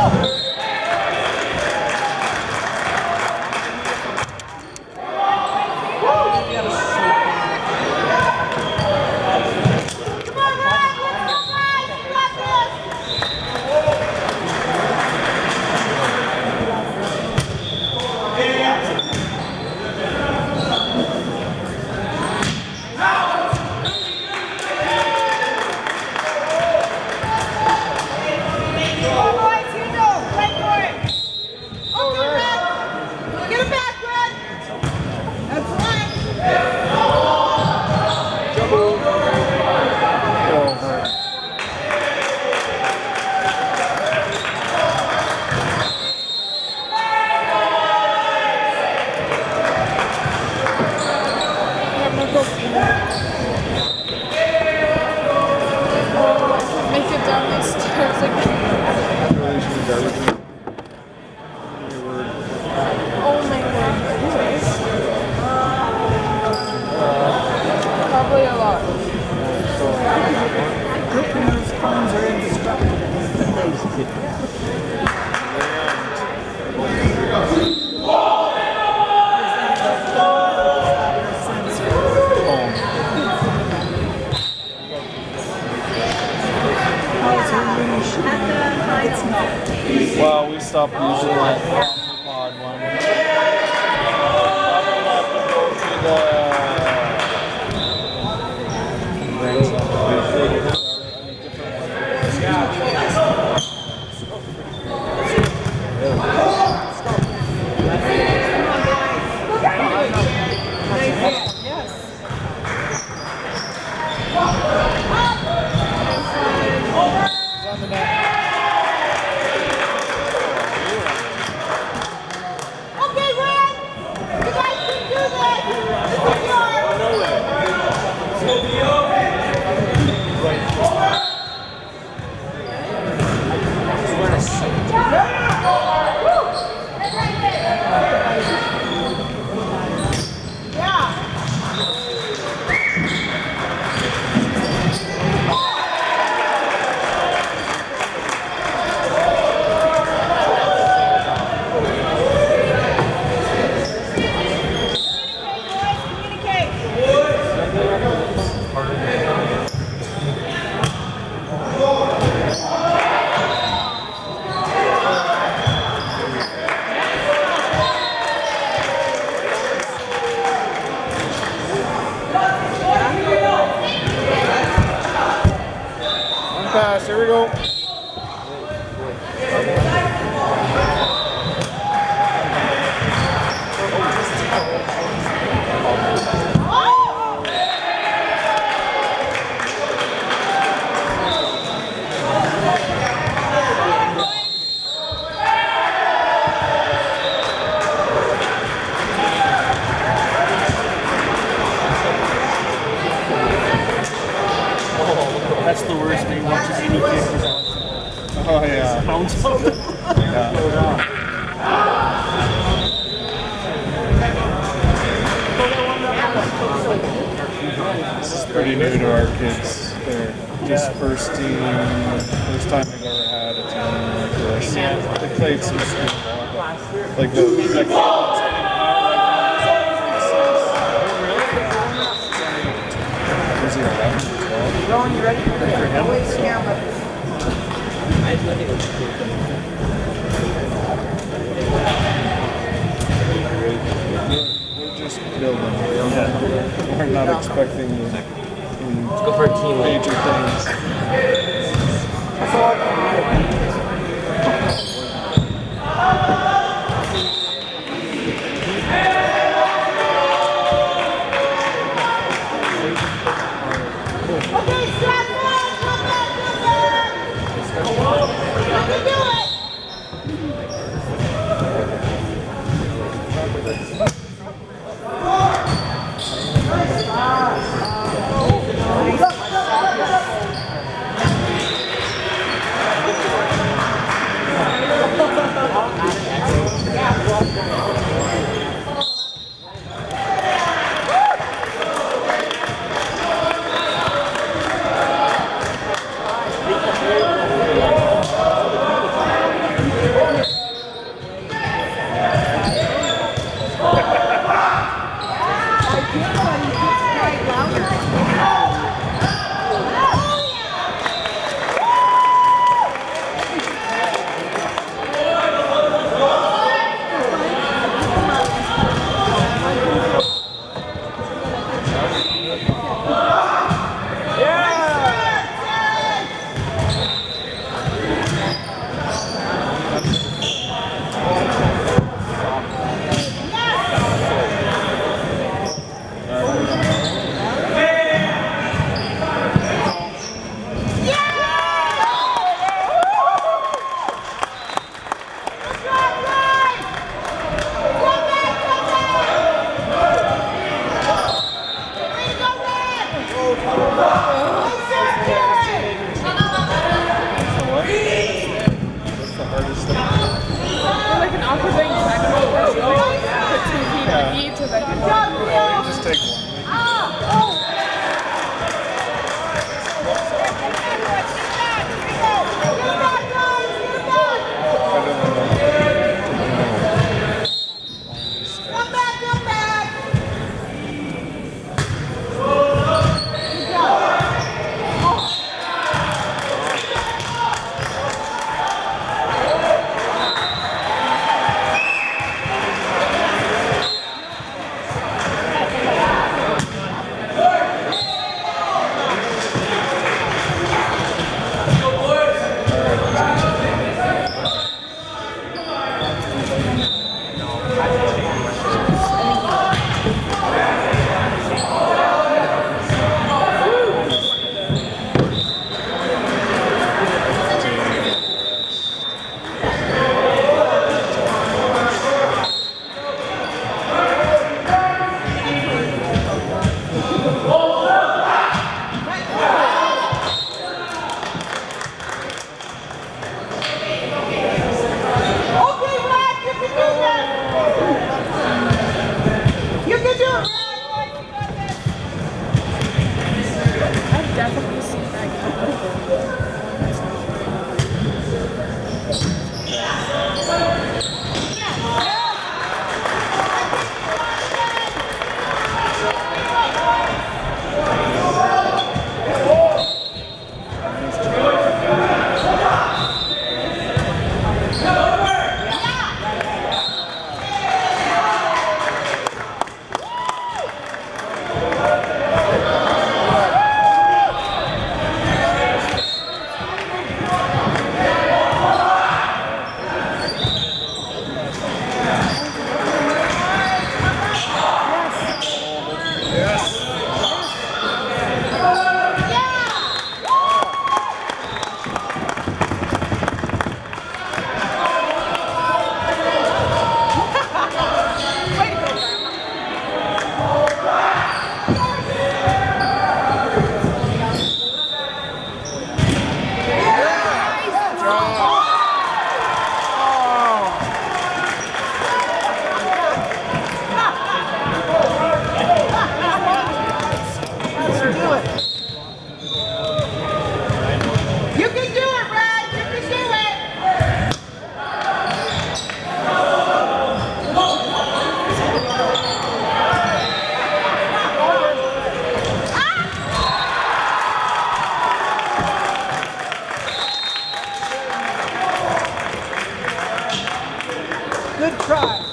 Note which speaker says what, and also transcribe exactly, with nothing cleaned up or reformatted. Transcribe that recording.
Speaker 1: Well, we stopped using that pod one. Probably have to go to the pass. Here we go.
Speaker 2: That's the worst thing, watching any kickers on.
Speaker 1: Oh yeah.
Speaker 2: Bounce off the
Speaker 1: Yeah. This is pretty new to our kids. They're just first team, first time they've ever had a team like this. They played some school ball, but like the like, is he eleven or twelve?
Speaker 3: Rowan, you ready?
Speaker 1: For him?
Speaker 3: Yeah, but
Speaker 1: We're just building. We're not expecting any
Speaker 2: Let's go for a team.
Speaker 1: major things.
Speaker 3: okay, strap on, come back, come back. You can do it.
Speaker 1: Just take one.
Speaker 3: Come back, come back!
Speaker 4: Good try.